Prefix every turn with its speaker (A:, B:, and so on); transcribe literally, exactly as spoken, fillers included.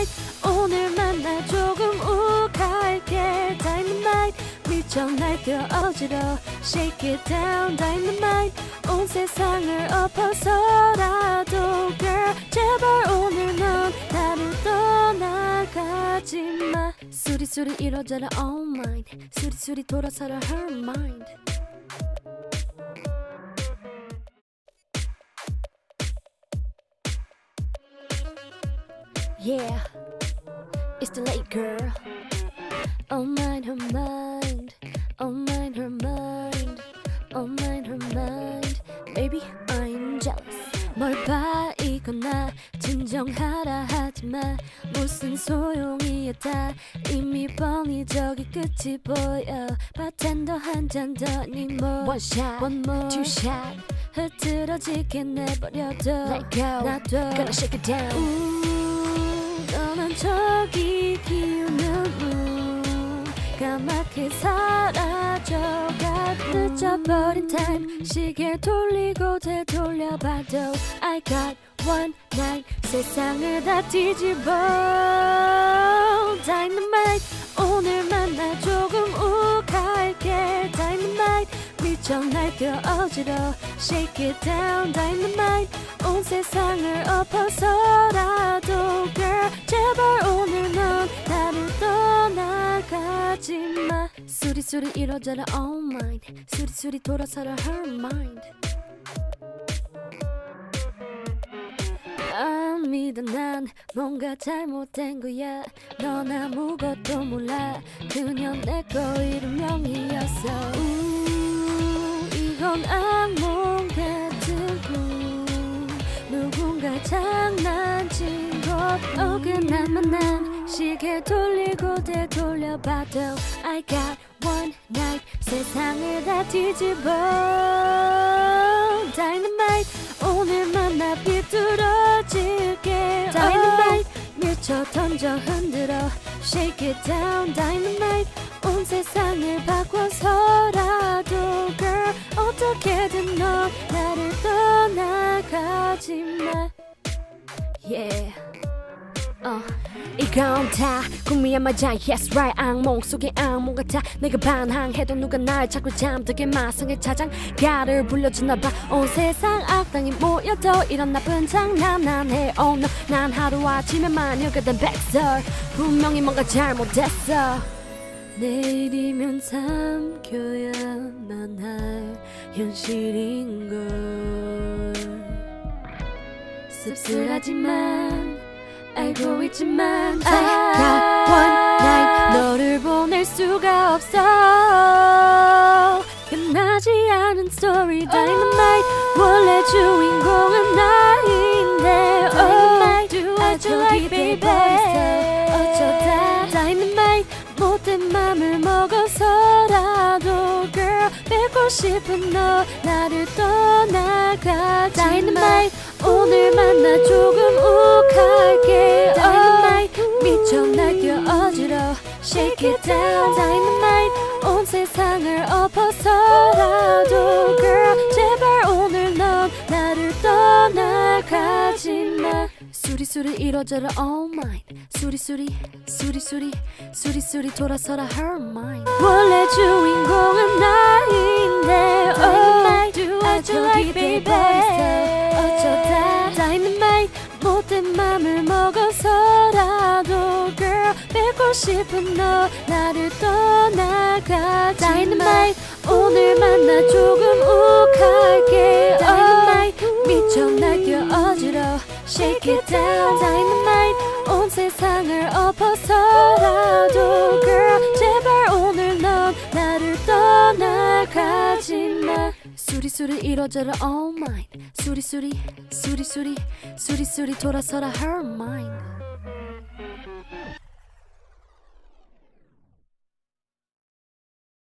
A: Dynamite 오늘 만나 조금 욱할게 Dynamite 미쳐 날뛰어 어지러 Shake it down Dynamite 온 세상을 엎어서라도 Girl 제발 오늘 넌 나를 떠나가지마 수리수리 이뤄져라 all mine 수리수리 돌아서라 her mind Yeah, it's the late girl. All mine, her mind. All mine, her mind. All mine, her mind. Baby, I'm jealous. 뭘 봐, 이건 나 진정하라 하지마. 무슨 소용이야 다 이미 뻔히 저기 끝이 보여. 바텐더 한 잔 더 니 more. One shot, one more, two shot. 흐트러지게 내버려둬. Let go, 나도 gonna shake it down. 우, 너만 저기 기우는 눈 까맣게 사라져가 늦어버린 time 시계 돌리고 되돌려봐도 I got one night 세상을 다 뒤집어 Dynamite 오늘 만나 조금 욱할게 Dynamite 미쳐 날뛰어 어지러 Shake it down Dynamite 온 세상을 엎어서라도 Girl 제발 오늘 넌 나를 떠나가지마 수리수리 이뤄져라 all mine 수리수리 돌아서라 her mind 안 믿어 난 뭔가 잘못된 거야 넌 아무것도 몰라 그냥 내 거 이름명이었어 우, 이건 악몽 같은 꿈 누군가 장난친 것 어긋난 만남 시계 돌리고 되돌려봐도 I got one night 세상을 다 뒤집어 Dynamite 오늘 만나 비뚤어질게 Dynamite 미쳐 던져 흔들어 Shake it down Dynamite 온 세상을 바꿔서라도 Girl 어떻게든 너 나를 떠나가지마 Yeah 어, 이건 다 꿈이야 맞아 Yes right 악몽 속의 악몽 같아 내가 반항해도 누가 날 자꾸 잠들게 마성의 자장가를 불려주나봐 온 세상 악당이 모여도 이런 나쁜 장난 난 해 Oh no 난 하루아침에 마녀가 된 백설 분명히 뭔가 잘못됐어 내일이면 삼켜야만 할 현실인걸 씁쓸하지만 알고 있지만 I got one night 너를 보낼 수가 없어 끝나지 않은 story Dynamite 원래 주인공은 나인데 Oh do I do like baby 어쩌다 Dynamite 못된 맘을 먹어서라도 Girl 뺏고 싶은 너 나를 떠나가 Dynamite 오늘 만나 조금 욱할게 Dynamite 미쳐 날뛰어 어지러 Shake it down Dynamite 온 세상을 엎어서라도 Girl 제발 오늘 넌 나를 떠나가지마 수리수리 이뤄져라 all mine 수리수리 수리수리 수리수리 돌아서라 her mind 원래 주인공은 나인데 Oh do I do like baby 어쩌다 Dynamite 못된 맘을 먹어서라도 Girl 뺏고 싶은 너 나를 떠나가 Dynamite 오늘 만나 조금 욱할게 Dynamite 미쳐 날뛰어 어지러 Shake it down Dynamite 온 세상을 엎어서라도 Girl 제발 오늘 넌 나를 떠나가지마 수리수리 이뤄져라 all mine 수리수리 수리수리 수리수리 돌아서라 her mind